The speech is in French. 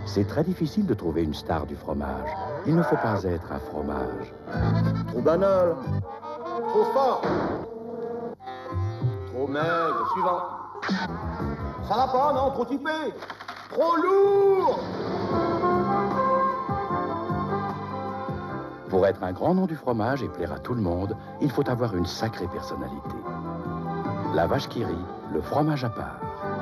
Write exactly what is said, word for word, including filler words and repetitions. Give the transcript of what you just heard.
C'est très difficile de trouver une star du fromage. Il ne faut pas être un fromage. Trop banal. Trop fort. Trop maigre. Suivant. Ça va pas, non? Trop typé. Trop lourd. Pour être un grand nom du fromage et plaire à tout le monde, il faut avoir une sacrée personnalité. La vache qui rit, le fromage à part.